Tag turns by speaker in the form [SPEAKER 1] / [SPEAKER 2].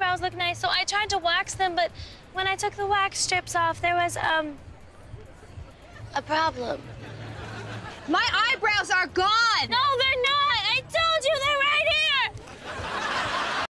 [SPEAKER 1] eyebrows look nice, so I tried to wax them, but when I took the wax strips off, there was, a problem.
[SPEAKER 2] My eyebrows are gone!
[SPEAKER 1] No,